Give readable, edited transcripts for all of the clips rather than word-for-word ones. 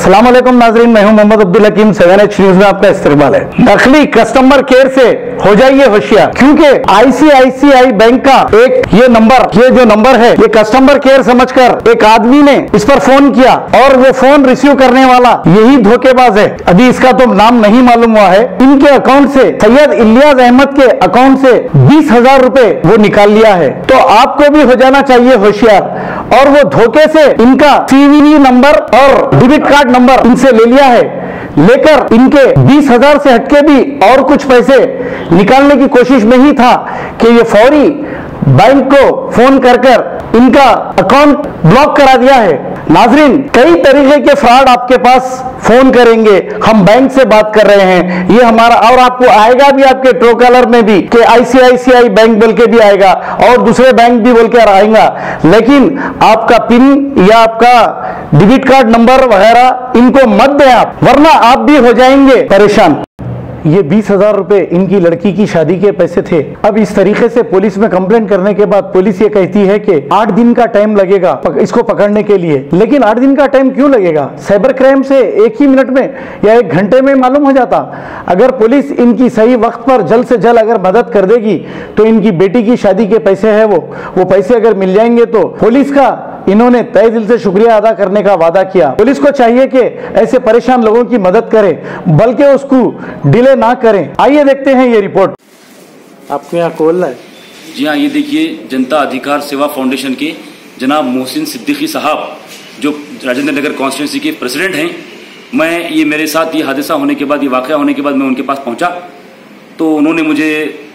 अस्सलाम वालेकुम नाजरीन, मैं हूं मोहम्मद अब्दुल हकीम। 7H न्यूज में आपका इस्तकबाल है। नकली कस्टमर केयर से हो जाइए होशियार, क्योंकि ICICI बैंक का एक ये जो नंबर है, ये कस्टमर केयर समझकर एक आदमी ने इस पर फोन किया और वो फोन रिसीव करने वाला यही धोखेबाज है। अभी इसका तो नाम नहीं मालूम हुआ है। इनके अकाउंट से सैयद इलियास अहमद के अकाउंट से 20,000 रुपए वो निकाल लिया है। तो आपको भी हो जाना चाहिए होशियार। और वो धोखे से इनका CVV नंबर और डेबिट कार्ड नंबर इनसे ले लिया है, लेकर इनके 20,000 से हटके भी और कुछ पैसे निकालने की कोशिश में ही था कि ये फौरी बैंक को फोन कर इनका अकाउंट ब्लॉक करा दिया है। नाजरीन, कई तरीके के फ्रॉड आपके पास फोन करेंगे, हम बैंक से बात कर रहे हैं, ये हमारा, और आपको आएगा भी आपके ट्रू कॉलर में भी कि ICICI बैंक बोल के भी आएगा और दूसरे बैंक भी बोल के आएगा, लेकिन आपका पिन या आपका डेबिट कार्ड नंबर वगैरह इनको मत दें आप, वरना आप भी हो जाएंगे परेशान। ये 20,000 रुपए इनकी लड़की की शादी के पैसे थे। अब इस तरीके से पुलिस में कंप्लेंट करने के बाद पुलिस ये कहती है कि 8 दिन का टाइम लगेगा इसको पकड़ने के लिए। लेकिन 8 दिन का टाइम क्यों लगेगा? साइबर क्राइम से 1 ही मिनट में या 1 घंटे में मालूम हो जाता। अगर पुलिस इनकी सही वक्त पर जल्द से जल्द अगर मदद कर देगी तो इनकी बेटी की शादी के पैसे है वो पैसे अगर मिल जाएंगे तो पुलिस का इन्होंने तहे दिल से शुक्रिया अदा करने का वादा किया। पुलिस को चाहिए कि ऐसे परेशान लोगों की मदद करें, बल्कि उसको डिले ना करें। आइए देखते हैं ये रिपोर्ट। आपको यहाँ कॉल है? जी हाँ, ये देखिए जनता अधिकार सेवा फाउंडेशन के जनाब मोहसिन सिद्दीकी साहब, जो राजेंद्र नगर कॉन्स्टिट्यूंसी के प्रेसिडेंट हैं। मैं ये मेरे साथ ये हादसा होने के बाद, ये वाकया होने के बाद मैं उनके पास पहुंचा तो उन्होंने मुझे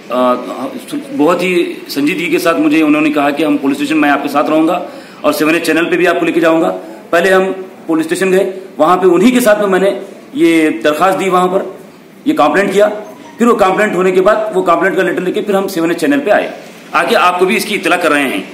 बहुत ही संजीदगी के साथ मुझे उन्होंने कहा कि हम पुलिस स्टेशन, मैं आपके साथ रहूंगा और 7H चैनल पे भी आपको लेके जाऊंगा। पहले हम पुलिस स्टेशन गए, वहां पे उन्हीं के साथ में मैंने ये दरखास्त दी, वहां पर ये कंप्लेंट किया। फिर वो कंप्लेंट होने के बाद वो कंप्लेंट का लेटर लेके फिर हम 7H चैनल पे आए, आके आपको भी इसकी इत्तला कर रहे हैं।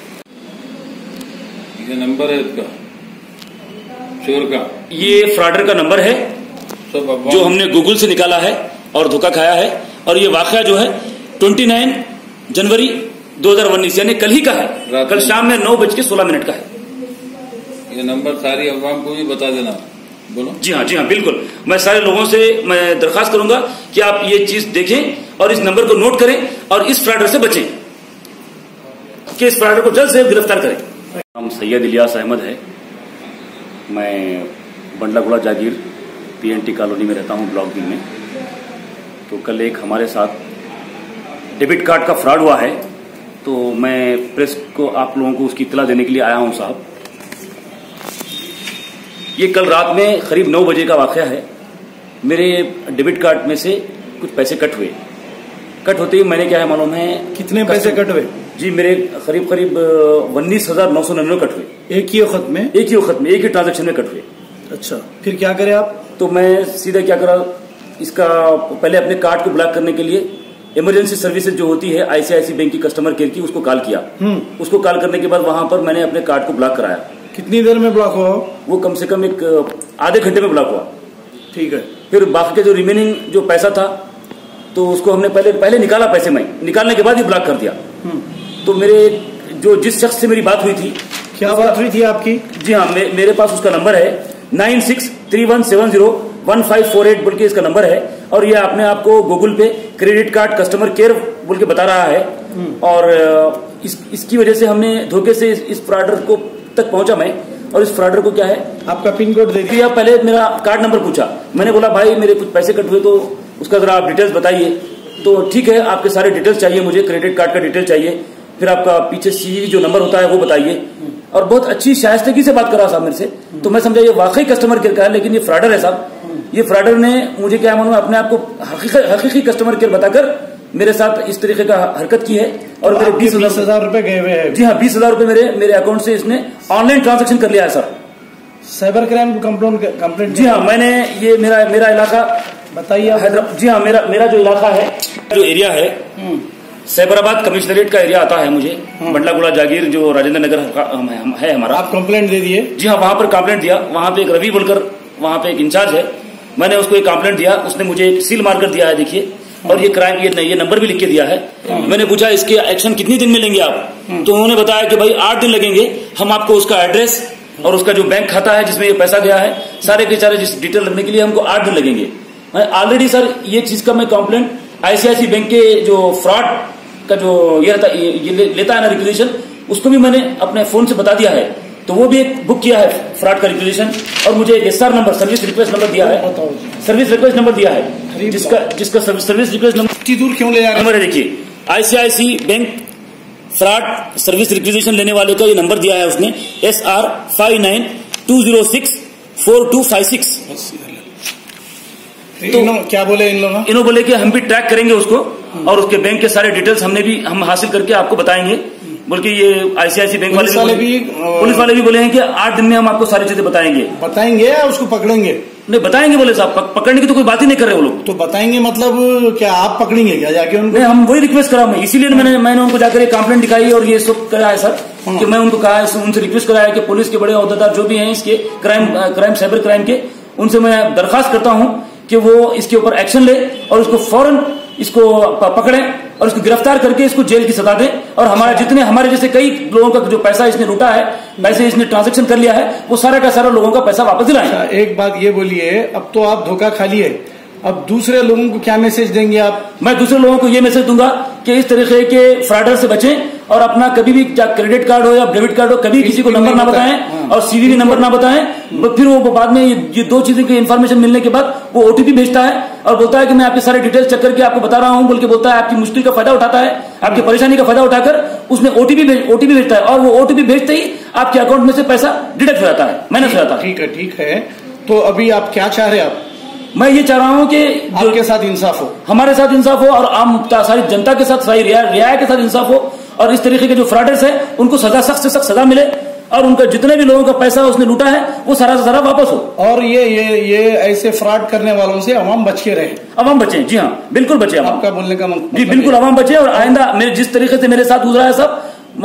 ये नंबर है इसका, चोर का, ये फ्रॉडर का नंबर है जो हमने गूगल से निकाला है और धोखा खाया है। और ये वाकया जो है 29 जनवरी 2019 यानी कल ही का है, कल शाम में 9:16 का है। ये नंबर सारी अवाम को भी बता देना। बोलो। जी हाँ बिल्कुल। मैं सारे लोगों से मैं दरखास्त करूंगा कि आप ये चीज देखें और इस नंबर को नोट करें और इस फ्रॉडर से बचें, कि इस फ्रॉडर को जल्द से जल्द गिरफ्तार करें। नाम सैयद इलियास अहमद है। मैं बंडलागुड़ा जागीर PNT कॉलोनी में रहता हूँ, ब्लॉक 3 में। तो कल एक हमारे साथ डेबिट कार्ड का फ्रॉड हुआ है, तो मैं प्रेस को, आप लोगों को उसकी इत्तला देने के लिए आया हूं साहब। ये कल रात में करीब 9 बजे का वाकया है। मेरे डेबिट कार्ड में से कुछ पैसे कट हुए। कट होते ही मैंने क्या है मालूम है, कितने पैसे कट हुए? जी मेरे करीब 19,999 कट हुए। एक ही वक्त में? एक ही वक्त में, एक ही ट्रांजेक्शन में कट हुए। अच्छा, फिर क्या करें आप? तो मैं सीधा क्या करा, इसका पहले अपने कार्ड को ब्लॉक करने के लिए इमरजेंसी सर्विसेज जो होती है ICICI बैंक की कस्टमर केयर की, उसको कॉल किया। उसको कॉल करने के बाद वहां पर मैंने अपने कार्ड को ब्लॉक कराया। कितनी देर में ब्लॉक हुआ? वो कम से कम एक आधे घंटे में ब्लॉक हुआ। ठीक है। फिर बाकी का जो रिमेनिंग जो पैसा था तो उसको हमने पहले निकाला, पैसे में निकालने के बाद ही ब्लॉक कर दिया। तो मेरे जिस शख्स से मेरी बात हुई थी। क्या बात हुई थी आपकी? जी हाँ, मेरे पास उसका नंबर है 9631701548 बोल के इसका नंबर है। और ये अपने आप को गूगल पे क्रेडिट कार्ड कस्टमर केयर बोल के बता रहा है। और इसकी वजह से हमने धोखे से इस फ्रॉडर को तक पहुंचा मैं। और इस फ्रॉडर को क्या है, आपका पिन कोड दे दिया। पहले मेरा कार्ड नंबर पूछा, मैंने बोला भाई मेरे कुछ पैसे कट हुए तो उसका जरा आप डिटेल्स बताइए। तो ठीक है, आपके सारे डिटेल्स चाहिए मुझे, क्रेडिट कार्ड का डिटेल चाहिए, फिर आपका पीछे CVV जो नंबर होता है वो बताइए। और बहुत अच्छी शाइस्तगी से बात करा साहब मेरे से। तो मैं समझा ये वाकई कस्टमर केयर का है, लेकिन ये फ्रॉडर है साहब। ये फ्रॉडर ने मुझे क्या मालूम अपने आप को हकीकी कस्टमर केयर बताकर मेरे साथ इस तरीके का हरकत की है। और तो मेरे 20,000 रुपए गए हुए हैं। जी हाँ, 20,000 रुपए मेरे अकाउंट से इसने ऑनलाइन ट्रांजेक्शन कर लिया है सर। साइबर क्राइम को कंप्लेंट? जी हाँ, मैंने ये मेरा इलाका बताइए हैदराबाद। जी हाँ, मेरा जो इलाका है, जो एरिया है, साइबराबाद कमिश्नरेट का एरिया आता है मुझे। बंडलागुड़ा जागीर जो राजेंद्र नगर है हमारा। आप कंप्लेंट दे दिए? जी हाँ, वहां पर कंप्लेंट दिया। वहां पे एक रवि बोलकर वहां पे एक इंचार्ज है, मैंने उसको एक कंप्लेंट दिया। उसने मुझे एक सील मार्कर दिया है, देखिए, और ये क्राइम ये नंबर भी लिख के दिया है। मैंने पूछा इसके एक्शन कितने दिन में लेंगे आप? तो उन्होंने बताया कि भाई 8 दिन लगेंगे। हम आपको उसका एड्रेस और उसका जो बैंक खाता है जिसमें ये पैसा गया है, सारे के सारे डिटेल रखने के लिए हमको 8 दिन लगेंगे। ऑलरेडी सर ये चीज का मैं कंप्लेंट आईसीआईसी बैंक के जो फ्रॉड का जो ये लेता है ना रिक्विजिशन, उसको भी मैंने अपने फोन से बता दिया है, तो वो भी एक बुक किया है फ्रॉड का रिक्विजिशन, और मुझे एक SR number, service request number दिया है, सर्विस रिक्वेस्ट नंबर दिया है, जिसका सर्विस रिक्वेस्ट नंबर इतनी दूर क्यों ले जा रहे हैं? देखिए ICICI bank fraud service requisition लेने वाले का ये नंबर दिया है उसने, SR 5920642556। तो क्या बोले इन लोगों? इन्होंने बोले कि हम भी ट्रैक करेंगे उसको और उसके बैंक के सारे डिटेल्स हम हासिल करके आपको बताएंगे, बल्कि ये आईसीआईसी बैंक पुलिस वाले भी बोले हैं कि 8 दिन में हम आपको सारी चीजें बताएंगे या उसको पकड़ेंगे? नहीं बताएंगे बोले साहब, पकड़ने की तो कोई बात ही नहीं कर रहे वो लोग। तो बताएंगे मतलब क्या आप पकड़ेंगे क्या जाके उनको? हम वही रिक्वेस्ट करा, मैं इसीलिए मैंने उनको जाकर एक कंप्लेंट दिखाई और ये सब करा है सर, कि मैं उनको कहा उनसे रिक्वेस्ट करा है कि पुलिस के बड़े अहदेदार जो भी हैं इसके क्राइम साइबर क्राइम के, उनसे मैं दरखास्त करता हूं कि वो इसके ऊपर एक्शन ले और उसको फौरन इसको पकड़ें और इसको गिरफ्तार करके इसको जेल की सजा दें, और हमारे जैसे कई लोगों का जो पैसा इसने लूटा है, पैसे इसने ट्रांजैक्शन कर लिया है, वो सारा का सारा लोगों का पैसा वापस दिलाएं। एक बात ये बोलिए, अब तो आप धोखा खा लिए, अब दूसरे लोगों को क्या मैसेज देंगे आप? मैं दूसरे लोगों को ये मैसेज दूंगा कि इस तरीके के फ्रॉडर से बचें और अपना कभी भी क्रेडिट कार्ड हो या डेबिट कार्ड हो, कभी किसी को नंबर ना बताएं और CVV नंबर ना बताएं। फिर वो बाद में ये 2 चीजें की इन्फॉर्मेशन मिलने के बाद वो OTP भेजता है और बोलता है कि मैं आपके सारे डिटेल्स चेक करके आपको बता रहा हूं, बोल के बोलता है, आपकी मुश्किल का फायदा उठाता है, आपकी परेशानी का फायदा उठाकर उसने OTP भेजता है, और वो OTP भेजते ही आपके अकाउंट में से पैसा डिडक्ट हो जाता है, माइनस हो जाता है। ठीक है। तो अभी आप क्या चाह रहे हैं? आप मैं ये चाह रहा हूं कि आपके साथ इंसाफ हो, हमारे साथ इंसाफ हो और आम सारी जनता के साथ, सारी रियाया के साथ इंसाफ हो, और इस तरीके के जो फ्रॉडर्स हैं उनको सख्त से सख्त सजा मिले और उनका जितने भी लोगों का पैसा उसने लूटा है वो सारा से सारा वापस हो। और ये ऐसे फ्रॉड करने वालों से अवाम बच के रहे। अवाम बचे, जी हाँ बिल्कुल बचे। आपका बोलने का जी बिल्कुल अवाम बचे, और आइंदा मेरे जिस तरीके से मेरे साथ गुजरा है सब,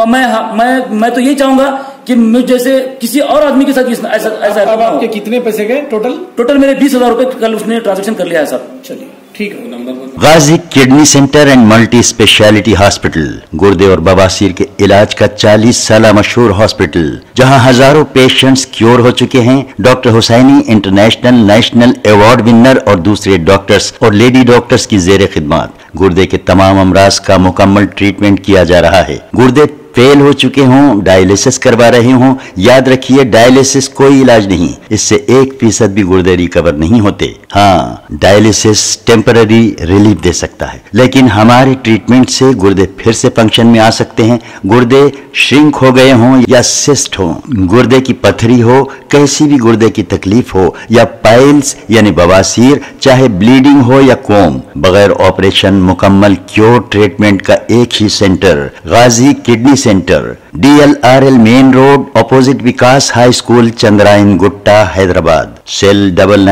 मैं तो यही चाहूंगा कि मुझ जैसे किसी और आदमी के साथ ऐसा अब आपके कितने पैसे गए टोटल? मेरे 20,000 रुपए कल उसने ट्रांजेक्शन कर लिया है सर। चलिए ठीक है। Ghazi kidney centre and multi speciality hospital, गुर्दे और बवासीर के इलाज का 40 साल मशहूर हॉस्पिटल, जहां हजारों पेशेंट्स क्योर हो चुके हैं। Doctor Husaini international national award winner और दूसरे डॉक्टर्स और लेडी डॉक्टर्स की जेर खिदमत गुर्दे के तमाम अमराज का मुकम्मल ट्रीटमेंट किया जा रहा है। गुर्दे फेल हो चुके हों, डायलिसिस करवा रहे हों, याद रखिए डायलिसिस कोई इलाज नहीं, इससे 1% भी गुर्दे रिकवर नहीं होते। हाँ, डायलिसिस टेम्पररी रिलीफ दे सकता है, लेकिन हमारे ट्रीटमेंट से गुर्दे फिर से फंक्शन में आ सकते हैं। गुर्दे श्रिंक हो गए हों या सिस्ट हो, गुर्दे की पथरी हो, कैसी भी गुर्दे की तकलीफ हो, या पाइल्स यानी बवासीर, चाहे ब्लीडिंग हो या कोम, बगैर ऑपरेशन मुकम्मल क्योर ट्रीटमेंट का एक ही centre, Ghazi kidney centre, DLRL main road, opposite Vikas high school, Chandrayangutta, Hyderabad. Cell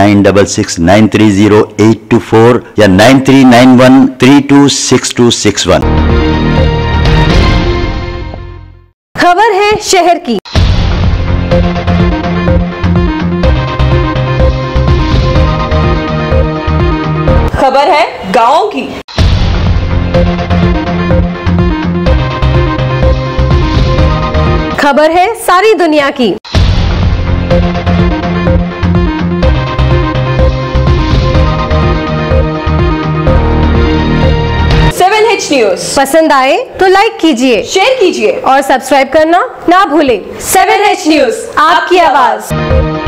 9966930824 या 9391326261। खबर है शहर की। खबर है गांव की। खबर है सारी दुनिया की। 7H न्यूज पसंद आए तो लाइक कीजिए, शेयर कीजिए और सब्सक्राइब करना ना भूलें। 7H न्यूज, आपकी आवाज।